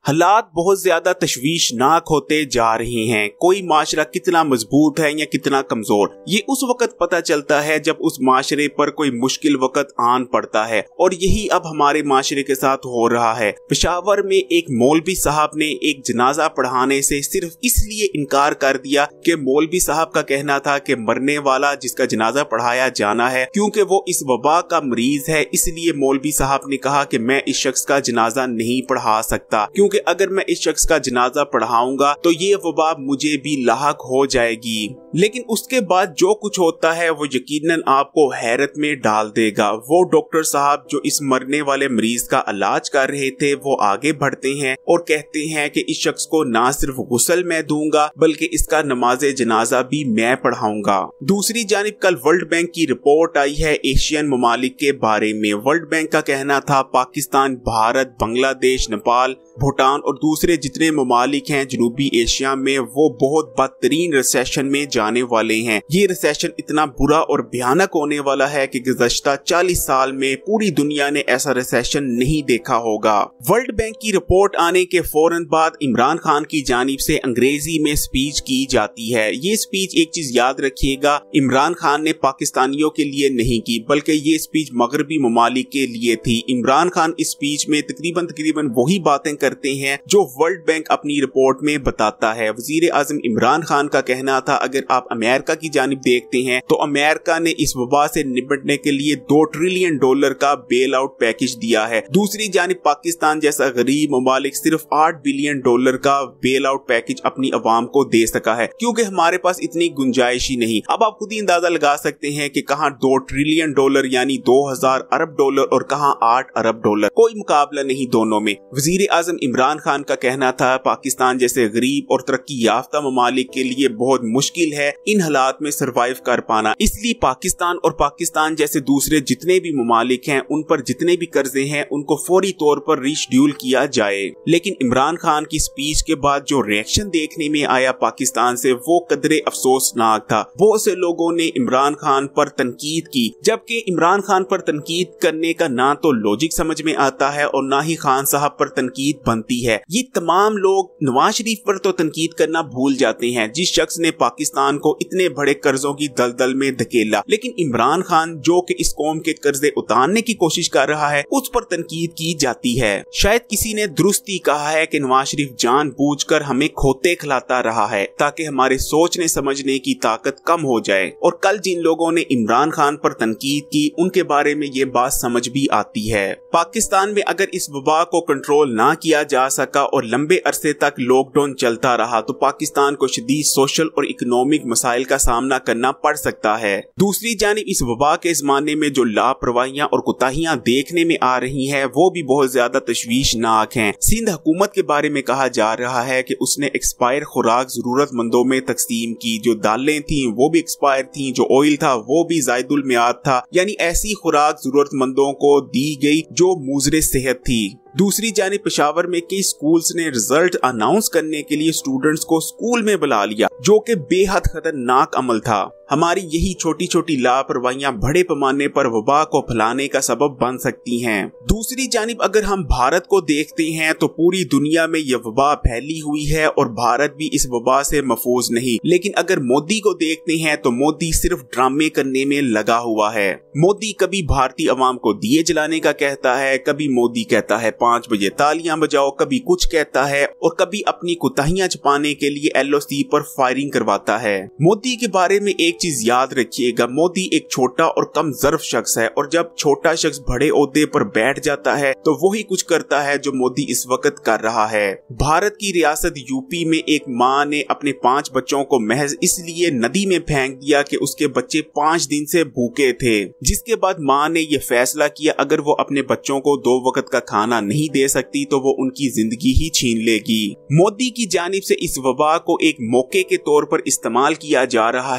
हालात बहुत ज्यादा तशवीशनाक होते जा रहे हैं। कोई माशरा कितना मजबूत है या कितना कमजोर, ये उस वक्त पता चलता है जब उस माशरे पर कोई मुश्किल वक्त आन पड़ता है। और यही अब हमारे माशरे के साथ हो रहा है। पेशावर में एक मौलवी साहब ने एक जनाजा पढ़ाने से सिर्फ इसलिए इनकार कर दिया कि मौलवी साहब का कहना था कि मरने वाला जिसका जनाजा पढ़ाया जाना है, क्योंकि वो इस वबा का मरीज है, इसलिए मौलवी साहब ने कहा कि मैं इस शख्स का जनाजा नहीं पढ़ा सकता, क्योंकि अगर मैं इस शख्स का जनाजा पढ़ाऊंगा तो ये वबा मुझे भी लाहक हो जाएगी। लेकिन उसके बाद जो कुछ होता है वो यकीनन आपको हैरत में डाल देगा। वो डॉक्टर साहब जो इस मरने वाले मरीज का इलाज कर रहे थे वो आगे बढ़ते हैं और कहते हैं कि इस शख्स को ना सिर्फ गुस्ल मैं दूंगा बल्कि इसका नमाज जनाजा भी मैं पढ़ाऊंगा। दूसरी जानिब कल वर्ल्ड बैंक की रिपोर्ट आई है एशियन ममालिक के बारे में। वर्ल्ड बैंक का कहना था पाकिस्तान, भारत, बांग्लादेश, नेपाल, भूटान और दूसरे जितने ममालिक हैं जनूबी एशिया में वो बहुत बदतरीन रिसेशन में जाने वाले हैं। ये रिसेशन इतना बुरा और भयानक होने वाला है कि गुज़श्ता 40 साल में पूरी दुनिया ने ऐसा रिसेशन नहीं देखा होगा। वर्ल्ड बैंक की रिपोर्ट आने के फौरन बाद इमरान खान की जानिब से अंग्रेजी में स्पीच की जाती है। ये स्पीच एक चीज याद रखिएगा, इमरान खान ने पाकिस्तानियों के लिए नहीं की बल्कि ये स्पीच मगरबी ममालिक के लिए थी। इमरान खान इस स्पीच में तकरीबन वही बातें करते हैं जो वर्ल्ड बैंक अपनी रिपोर्ट में बताता है। वजीर आजम इमरान खान का कहना था अगर आप अमेरिका की जानिब देखते हैं तो अमेरिका ने इस वबा से निपटने के लिए $2 ट्रिलियन का बेल आउट पैकेज दिया है। दूसरी जानिब पाकिस्तान जैसा गरीब ममालिक सिर्फ $8 बिलियन का बेल आउट पैकेज अपनी अवाम को दे सका है, क्योंकि हमारे पास इतनी गुंजाइश ही नहीं। अब आप खुद ही अंदाजा लगा सकते हैं कि कहां $2 ट्रिलियन यानी 2000 अरब डॉलर और कहां $8 अरब, कोई मुकाबला नहीं दोनों में। वजीर आजम इमरान खान का कहना था पाकिस्तान जैसे गरीब और तरक्की याफ्ता ममालिक के लिए बहुत मुश्किल है इन हालात में सरवाइव कर पाना, इसलिए पाकिस्तान और पाकिस्तान जैसे दूसरे जितने भी ममालिक हैं उन पर जितने भी कर्जे हैं उनको फौरी तौर पर रिशेड्यूल किया जाए। लेकिन इमरान खान की स्पीच के बाद जो रिएक्शन देखने में आया पाकिस्तान से वो कदरे अफसोसनाक था। बहुत से लोगों ने इमरान खान पर तनकीद की, जबकि इमरान खान पर तनकीद करने का ना तो लॉजिक समझ में आता है और ना ही खान साहब पर तनकीद बनती है। ये तमाम लोग नवाज शरीफ पर तो तनकीद करना भूल जाते हैं, जिस शख्स ने पाकिस्तान को इतने बड़े कर्जों की दलदल में धकेला। लेकिन इमरान खान जो कि इस कौम के कर्जे उतारने की कोशिश कर रहा है उस पर तनकीद की जाती है। शायद किसी ने दुरुस्त ही कहा है कि नवाज शरीफ जानबूझकर हमें खोते खिलाता रहा है ताकि हमारे सोचने समझने की ताकत कम हो जाए। और कल जिन लोगों ने इमरान खान पर तनकीद की उनके बारे में ये बात समझ भी आती है। पाकिस्तान में अगर इस वबा को कंट्रोल ना किया जा सका और लंबे अरसे तक लॉकडाउन चलता रहा तो पाकिस्तान को शदीद सोशल और इकोनॉमिक मसाइल का सामना करना पड़ सकता है। दूसरी जानिब इस वबा के जमाने में जो लापरवाहियां और कोताहियां देखने में आ रही हैं वो भी बहुत ज्यादा तशवीशनाक हैं। सिंध हुकूमत के बारे में कहा जा रहा है कि उसने एक्सपायर खुराक जरूरतमंदों में तकसीम की। जो दालें थी वो भी एक्सपायर थी, जो ऑयल था वो भी जायदुल मियाद था, यानी ऐसी खुराक जरूरतमंदों को दी गई जो मुजरे सेहत थी। दूसरी जानिब पेशावर में कई स्कूल्स ने रिजल्ट अनाउंस करने के लिए स्टूडेंट्स को स्कूल में बुला लिया, जो कि बेहद खतरनाक अमल था। हमारी यही छोटी छोटी लापरवाहियां बड़े पैमाने पर वबा को फैलाने का सबब बन सकती हैं। दूसरी जानिब अगर हम भारत को देखते हैं तो पूरी दुनिया में यह वबा फैली हुई है और भारत भी इस वबा से महफूज नहीं। लेकिन अगर मोदी को देखते हैं तो मोदी सिर्फ ड्रामे करने में लगा हुआ है। मोदी कभी भारतीय अवाम को दिए जलाने का कहता है, कभी मोदी कहता है 5 बजे तालियां बजाओ, कभी कुछ कहता है और कभी अपनी कोताहियां छुपाने के लिए LOC पर फायरिंग करवाता है। मोदी के बारे में एक चीज याद रखिएगा, मोदी एक छोटा और कम ज़र्फ शख्स है और जब छोटा शख्स बड़े ओहदे पर बैठ जाता है तो वही कुछ करता है जो मोदी इस वक्त कर रहा है। भारत की रियासत यूपी में एक माँ ने अपने 5 बच्चों को महज इसलिए नदी में फेंक दिया कि उसके बच्चे 5 दिन से भूखे थे, जिसके बाद माँ ने यह फैसला किया अगर वो अपने बच्चों को 2 वक्त का खाना नहीं दे सकती तो वो उनकी जिंदगी ही छीन लेगी। मोदी की जानिब से इस वबा को एक मौके के तौर पर इस्तेमाल किया जा रहा है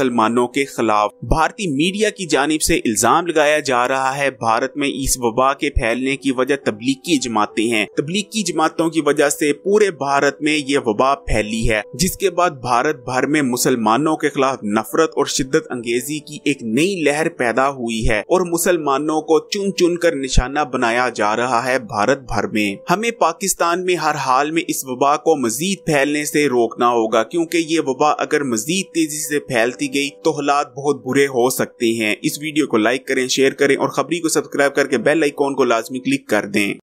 मुसलमानों के खिलाफ। भारतीय मीडिया की जानिब से इल्जाम लगाया जा रहा है भारत में इस वबा के फैलने की वजह तबलीगी जमातें हैं। तबलीगी जमातों की वजह से पूरे भारत में ये वबा फैली है, जिसके बाद भारत भर में मुसलमानों के खिलाफ नफरत और शिद्दत अंगेजी की एक नई लहर पैदा हुई है और मुसलमानों को चुन चुन कर निशाना बनाया जा रहा है भारत भर में। हमें पाकिस्तान में हर हाल में इस वबा को मजीद फैलने से रोकना होगा, क्योंकि ये वबा अगर मजीद तेजी से फैलती गई तो हालात बहुत बुरे हो सकते हैं। इस वीडियो को लाइक करें, शेयर करें और खबरी को सब्सक्राइब करके बेल आइकॉन को लाजमी क्लिक कर दें।